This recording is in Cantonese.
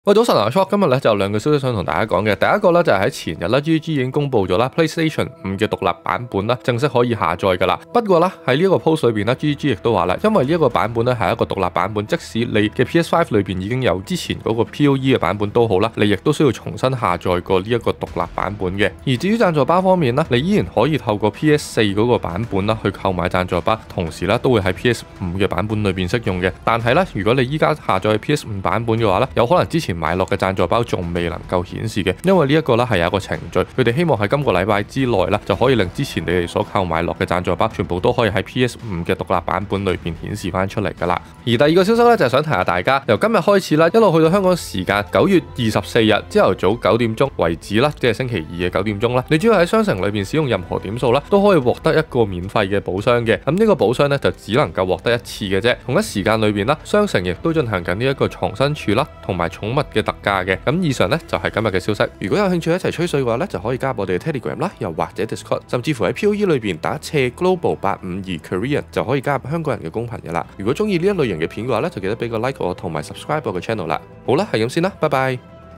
喂，早晨啊 ，Shop 今日咧就有兩個消息想同大家講嘅。第一個咧就係喺前日啦 ，GG 已經公布咗啦 ，PlayStation 5嘅獨立版本啦，正式可以下載噶啦。不過啦喺呢一個 post 裏邊咧 ，GG 亦都話啦，因為呢一個版本咧係一個獨立版本，即使你嘅 PS5 裏邊已經有之前嗰個 POE 嘅版本都好啦，你亦都需要重新下載過呢一個獨立版本嘅。而至於贊助包方面啦，你依然可以透過 PS4 嗰個版本啦去購買贊助包，同時咧都會喺 PS5 嘅版本裏邊適用嘅。但係咧，如果你依家下載 PS5 版本嘅話咧，有可能之前買落嘅贊助包仲未能夠顯示嘅，因為呢一個咧係有一個程序，佢哋希望喺今個禮拜之內咧就可以令之前你哋所購買落嘅贊助包全部都可以喺 PS5 嘅獨立版本裏邊顯示翻出嚟噶啦。而第二個消息咧就係想提下大家，由今日開始啦，一路去到香港時間9月24日朝頭早9點鐘為止啦，即係星期二嘅9點鐘啦，你只要喺商城裏邊使用任何點數啦，都可以獲得一個免費嘅寶箱嘅。咁呢個寶箱咧就只能夠獲得一次嘅啫。同一時間裏邊啦，商城亦都進行緊呢一個藏身處啦，同埋寵物嘅特價嘅。咁以上呢，就係今日嘅消息。如果有興趣一齊吹水嘅話呢，就可以加入我哋嘅 Telegram 啦，又或者 Discord， 甚至乎喺 POE 裏邊打斜 Global 852 Korean 就可以加入香港人嘅公頻嘅啦。如果中意呢一類型嘅片嘅話呢，就記得俾個 like 我同埋 subscribe 我嘅 channel 啦。好啦，係咁先啦，拜拜。